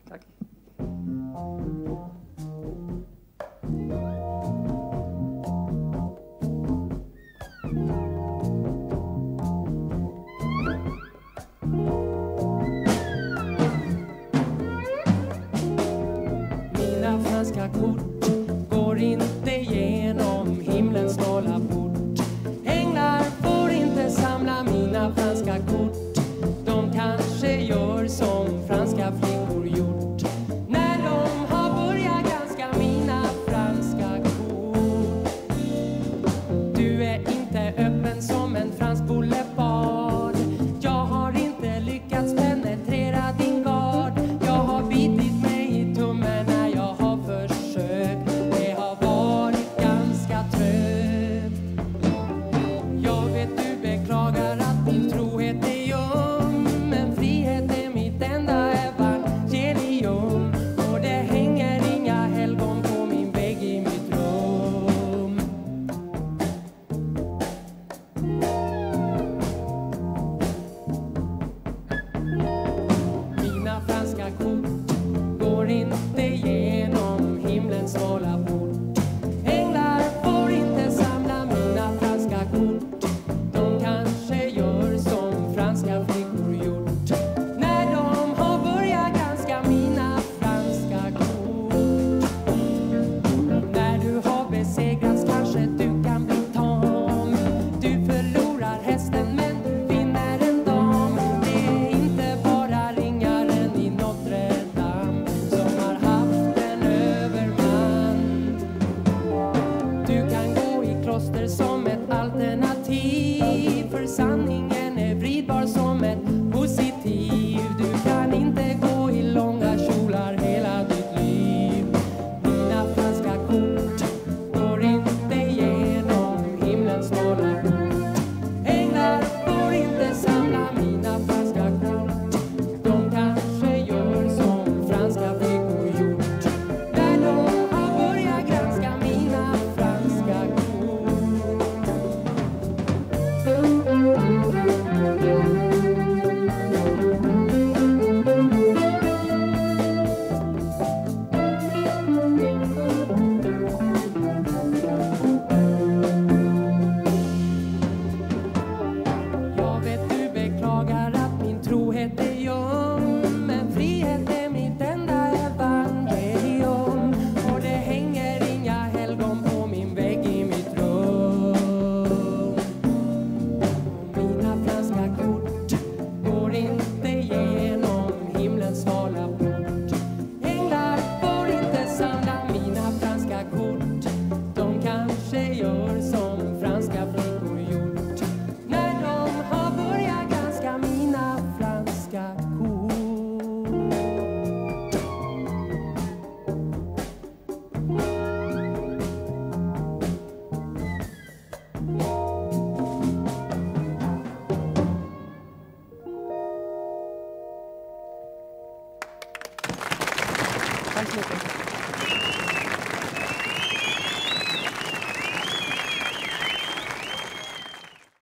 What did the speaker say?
Tack. Mina franska kort går inte genom himlens smala port. Änglar får inte samla mina franska kort. De kanske gör som franska flickor gjort när de har börjat granska mina franska kort. Du är inte öppen som en fransk boulevard. Jag har inte lyckats penetrera din gard. Jag har bitit mig i tummen när jag har försökt. Det har varit ganska trögt. Jag vet du beklagar att din trohet är ljum, men frihet är mitt enda evangelium. Och det hänger inga helgon på min vägg i mitt rum. Mina franska kort går inte genom himlens smala port. Änglar får inte samla mina franska kort. De kanske gör som franska flickor gjort när de har börjat granska mina franska kort. När du har besegrats kanske du kan bli tam. Du förlorar hästen men du vinner en dam. Det är inte bara ringaren i Notre Dame som har haft en överman. Du kan gå i kloster som ett alternativ, för sanningen är vridbar som ett positiv. Du kan inte gå i långa kjolar hela ditt liv. Mina franska kort går inte genom himlens smala port. Änglar får inte samla mina franska kort. De kanske gör som franska flickor gjort när de har börjat granska mina franska kort. Jag vet du beklagar att min trohet är ljum, men frihet är mitt enda evangelium. Och det hänger inga helgon på min vägg i mitt rum. Mina franska kort går inte genom himlens svala port. Änglar får inte samla mina franska kort. De kanske gör som franska flickor gjort när de har börjat granska mina franska kort. Tack så mycket.